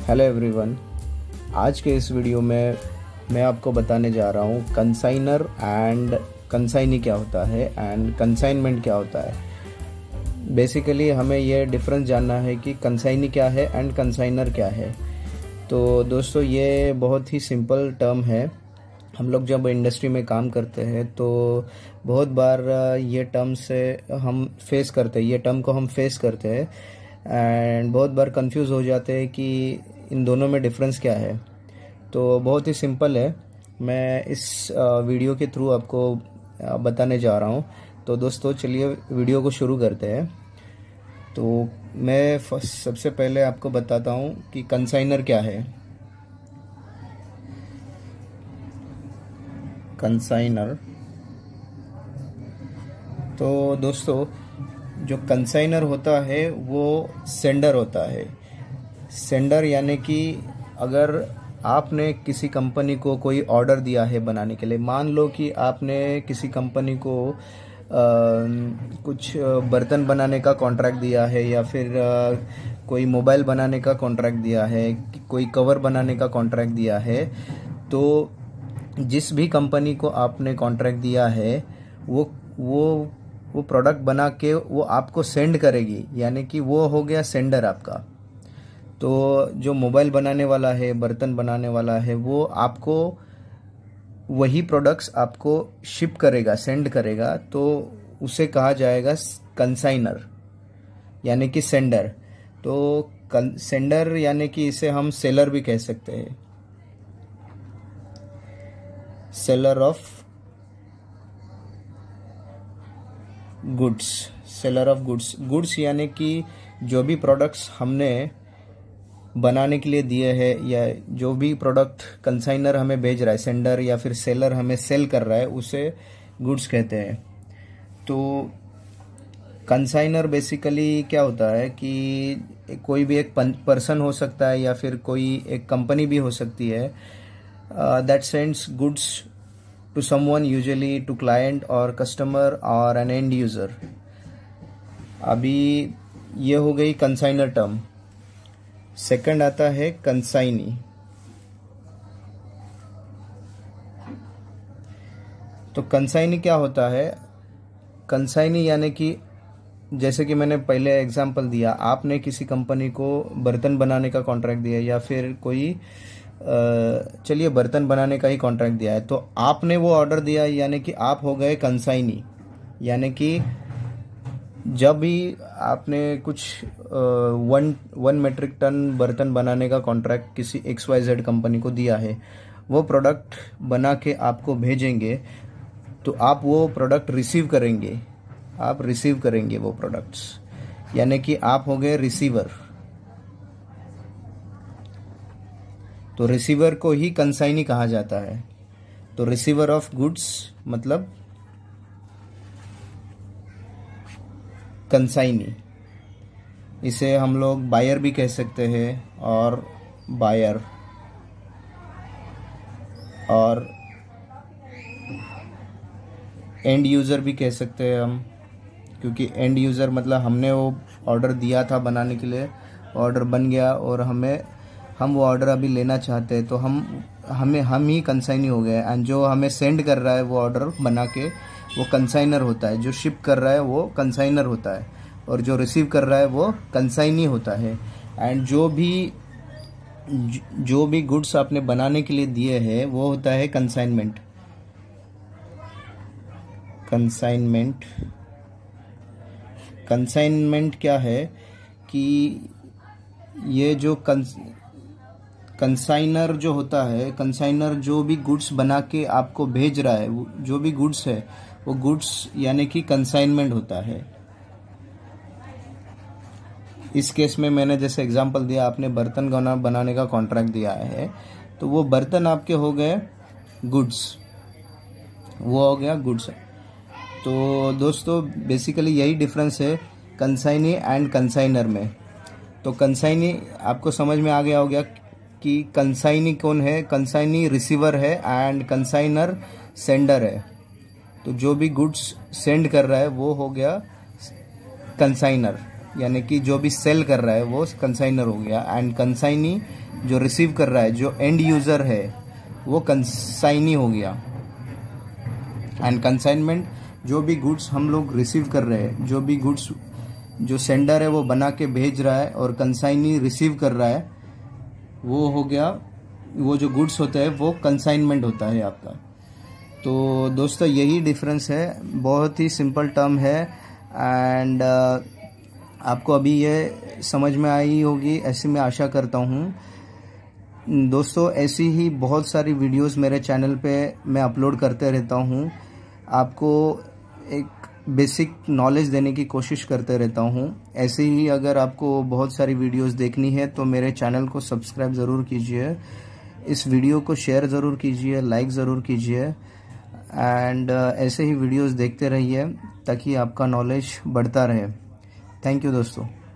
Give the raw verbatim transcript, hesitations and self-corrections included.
Hello everyone, आज के इस वीडियो में मैं आपको बताने जा रहा हूँ कंसाइनर एंड कंसाइनी क्या होता है एंड कंसाइनमेंट क्या होता है। बेसिकली हमें ये डिफरेंस जानना है कि कंसाइनी क्या है एंड कंसाइनर क्या है। तो दोस्तों, ये बहुत ही सिंपल टर्म है। हम लोग जब इंडस्ट्री में काम करते हैं तो बहुत बार ये टर्म से हम फेस करते हैं ये टर्म को हम फेस करते हैं एंड बहुत बार कंफ्यूज हो जाते हैं कि इन दोनों में डिफरेंस क्या है। तो बहुत ही सिंपल है, मैं इस वीडियो के थ्रू आपको बताने जा रहा हूँ। तो दोस्तों चलिए वीडियो को शुरू करते हैं। तो मैं फर्स्ट सबसे पहले आपको बताता हूँ कि कंसाइनर क्या है। कंसाइनर तो दोस्तों, जो कंसाइनर होता है वो सेंडर होता है। सेंडर यानी कि अगर आपने किसी कंपनी को कोई ऑर्डर दिया है बनाने के लिए, मान लो कि आपने किसी कंपनी को आ, कुछ बर्तन बनाने का कॉन्ट्रैक्ट दिया है या फिर आ, कोई मोबाइल बनाने का कॉन्ट्रैक्ट दिया है, कोई कवर बनाने का कॉन्ट्रैक्ट दिया है, तो जिस भी कंपनी को आपने कॉन्ट्रैक्ट दिया है वो वो वो प्रोडक्ट बना के वो आपको सेंड करेगी, यानी कि वो हो गया सेंडर आपका। तो जो मोबाइल बनाने वाला है, बर्तन बनाने वाला है, वो आपको वही प्रोडक्ट्स आपको शिप करेगा, सेंड करेगा, तो उसे कहा जाएगा कंसाइनर यानी कि सेंडर। तो सेंडर यानी कि इसे हम सेलर भी कह सकते हैं, seller of goods. Seller of goods goods यानी कि जो भी प्रोडक्ट्स हमने बनाने के लिए दिए हैं या जो भी प्रोडक्ट कंसाइनर हमें भेज रहा है, सेंडर या फिर सेलर हमें सेल कर रहा है, उसे गुड्स कहते हैं। तो कंसाइनर बेसिकली क्या होता है कि कोई भी एक पर्सन हो सकता है या फिर कोई एक कंपनी भी हो सकती है that sends goods to someone, usually to client और कस्टमर और एन एंड यूजर। अभी ये हो गई कंसाइनर टर्म। सेकंड आता है कंसाइनी। तो कंसाइनी क्या होता है? कंसाइनी यानी कि जैसे कि मैंने पहले एग्जांपल दिया, आपने किसी कंपनी को बर्तन बनाने का कॉन्ट्रैक्ट दिया या फिर कोई चलिए बर्तन बनाने का ही कॉन्ट्रैक्ट दिया है, तो आपने वो ऑर्डर दिया यानी कि आप हो गए कंसाइनी। यानी कि जब भी आपने कुछ वन वन मेट्रिक टन बर्तन बनाने का कॉन्ट्रैक्ट किसी एक्स वाई जेड कंपनी को दिया है, वो प्रोडक्ट बना के आपको भेजेंगे, तो आप वो प्रोडक्ट रिसीव करेंगे आप रिसीव करेंगे वो प्रोडक्ट्स, यानी कि आप हो गए रिसीवर। तो रिसीवर को ही कंसाइनी कहा जाता है। तो रिसीवर ऑफ गुड्स मतलब कंसाइनी। इसे हम लोग बायर भी कह सकते हैं और बायर और एंड यूज़र भी कह सकते हैं हम, क्योंकि एंड यूज़र मतलब हमने वो ऑर्डर दिया था बनाने के लिए, ऑर्डर बन गया और हमें हम वो ऑर्डर अभी लेना चाहते हैं, तो हम हमें हम ही कंसाइनी हो गए। एंड जो हमें सेंड कर रहा है वो ऑर्डर बना के, वो कंसाइनर होता है। जो शिप कर रहा है वो कंसाइनर होता है और जो रिसीव कर रहा है वो कंसाइनी होता है। एंड जो भी जो भी गुड्स आपने बनाने के लिए दिए हैं वो होता है कंसाइनमेंट। कंसाइनमेंट कंसाइनमेंट क्या है कि ये जो कंसाइनर जो होता है, कंसाइनर जो भी गुड्स बना के आपको भेज रहा है, जो भी गुड्स है वो गुड्स यानी कि कंसाइनमेंट होता है। इस केस में मैंने जैसे एग्जांपल दिया, आपने बर्तन गना बनाने का कॉन्ट्रैक्ट दिया है, तो वो बर्तन आपके हो गए गुड्स, वो हो गया गुड्स। तो दोस्तों बेसिकली यही डिफरेंस है कंसाइनी एंड कंसाइनर में। तो कंसाइनी आपको समझ में आ गया हो गया कि कंसाइनी कौन है। कंसाइनी रिसीवर है एंड कंसाइनर सेंडर है। तो जो भी गुड्स सेंड कर रहा है वो हो गया कंसाइनर, यानी कि जो भी सेल कर रहा है वो कंसाइनर हो गया। एंड कंसाइनी जो रिसीव कर रहा है, जो एंड यूज़र है, वो कंसाइनी हो गया। एंड कंसाइनमेंट, जो भी गुड्स हम लोग रिसीव कर रहे हैं, जो भी गुड्स जो सेंडर है वो बना के भेज रहा है और कंसाइनी रिसीव कर रहा है, वो हो गया, वो जो गुड्स होता है वो कंसाइनमेंट होता है आपका। तो दोस्तों यही डिफरेंस है, बहुत ही सिंपल टर्म है। एंड uh, आपको अभी ये समझ में आई होगी, ऐसी मैं आशा करता हूँ। दोस्तों ऐसी ही बहुत सारी वीडियोस मेरे चैनल पे मैं अपलोड करते रहता हूँ, आपको एक बेसिक नॉलेज देने की कोशिश करते रहता हूँ। ऐसे ही अगर आपको बहुत सारी वीडियोस देखनी है तो मेरे चैनल को सब्सक्राइब ज़रूर कीजिए, इस वीडियो को शेयर ज़रूर कीजिए, लाइक ज़रूर कीजिए। एंड uh, ऐसे ही वीडियोस देखते रहिए ताकि आपका नॉलेज बढ़ता रहे। थैंक यू दोस्तों।